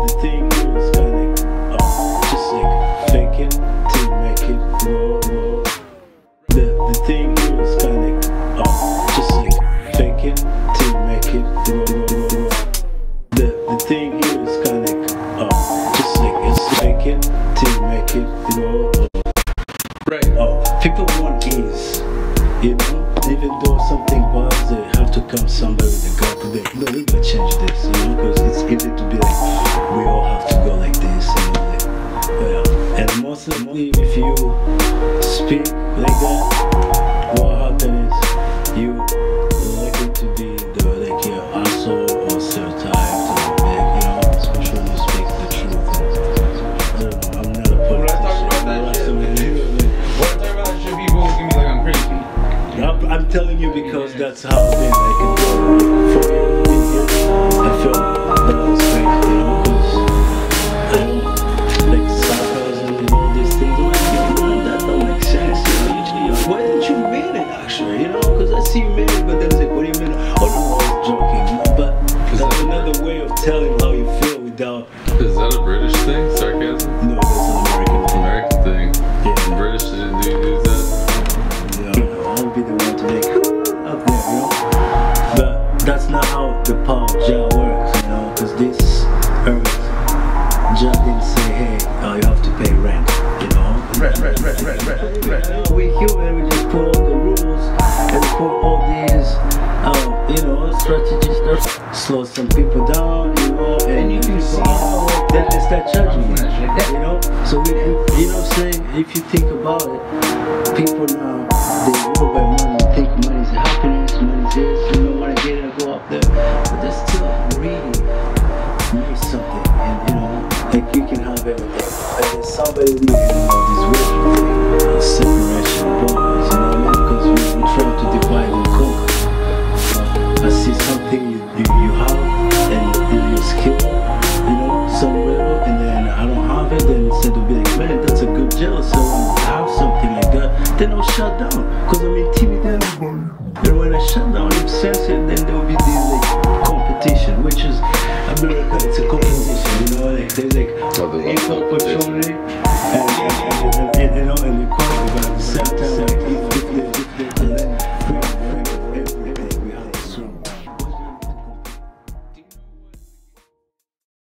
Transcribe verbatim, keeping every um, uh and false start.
the thing is kinda uh, just like fake it till make it grow, grow. The the thing is kinda uh, just like fake it till make it grow, grow, grow. The the thing is kinda uh, just like it's fake it till make it grow. Right. Oh, people want ease, you know. Even though something bad, they have to come somebody with a gun to be, no, we gotta change this, you know, because it's easy to be like, we all have to go like this, you know, like, yeah. And mostly, if you speak like that, what happens is you likely to be the like your asshole or stereotyped or like, you know, especially when you speak the truth. I don't know, I'm not a politician. When I talk about that shit, when I talk about that shit, people look at me like I'm crazy. I'm, I'm telling you because that's how I've been. I can go for you. I feel that was crazy, you know, because I like sarcasm and all these things. I'm like, yo, man, that don't make sense. You know, usually, like, why didn't you mean it actually? You know, because I see you mean it, but then it's like, what do you mean? Oh no, I was joking. You know? But that's another way of telling how you feel without. Is that a British thing? Sarcasm? No, that's an American thing. American thing. Yeah. British didn't do use that. I'll be the one to make up there, you know. But that's not how the power of Jah works, you know, because this earth, Jah didn't say, hey, uh, you have to pay rent, you know. Right, right, right, right, right, right. You know, we human, we just put all the rules and put all these, um, you know, strategies that slow some people down, you know, and, And you can see how then they start judging you, Yeah. you know. So we, you know what I'm saying? If you think about it, people now, they rule by money, think money is happiness, money is this, you know, when I get it, I go up there. But they're still really need something, and you know, like you can have everything. But there's somebody who, you know, this weird thing, uh, separation bonds, you know what I mean? Because we, we try to divide and conquer. Uh, I see something you, you, you have, and, and your skill, you know, somewhere, and then I don't have it, then instead of being like, man, that's a good gel, so I have something like that, then I'll shut down, because I'm intimidated. And when I shut down, I'm sensitive, then there will be this like competition, which is America, it's a competition, you know, like there's like equal opportunity and, and, and, and, and, you know, and equality, but at the same time, like,